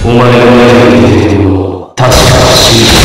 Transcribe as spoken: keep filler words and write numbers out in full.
お前の前にいる敵を確かに知る。